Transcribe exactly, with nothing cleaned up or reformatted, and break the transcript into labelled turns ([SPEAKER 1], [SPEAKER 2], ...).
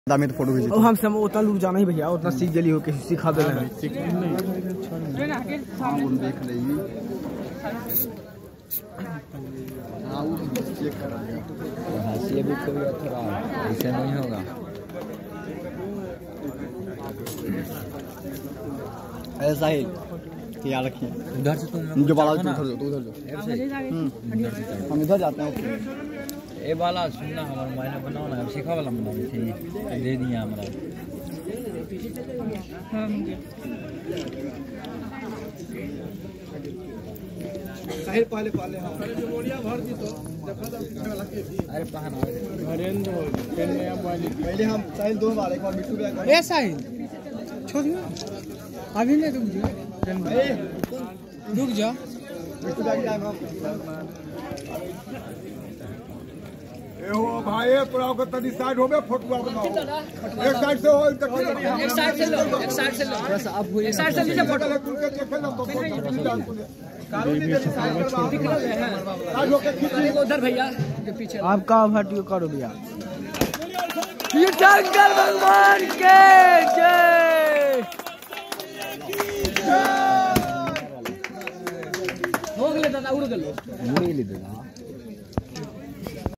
[SPEAKER 1] दामी तो फोटो खींचे हम सब उतना लूट जाना ही भैया उतना सीख गली हो के सिखा दे रहे हैं देख लेगी हां वो चेक कर रहा है हाशिया भी कोई थोड़ा ऐसे नहीं होगा ऐसा ही याद रखिए उधर से तुम जो बाला उधर जाओ उधर जाओ हम इधर जाते हैं ए वाला सुनना हमारा मोबाइल बनाओ ना सीखा वाला बनाओ थी दे दिया हमरा साहिल पहले पहले हां मोड़िया भर दी तो अरे पहना नरेंद्र पेन नया मोबाइल पहले हम साहिल दो बार एक बार मिट्टू बैग ए साहिल छोड़ दियो अभी नहीं रुक जा रुक जा मिट्टू बैग टाइम हम ए हो भाई पूरा को तनी साइड होबे फोटो बनाओ एक साइड से हो एक साइड से लो एक साइड से लो बस आप एक साइड से लीजिए फोटो कुल के देखे ना तो उधर भैया के पीछे आपका हटियो करो भैया ये शंकर भगवान के जय हो गले दादा उड़ गलो उड़ ले दादा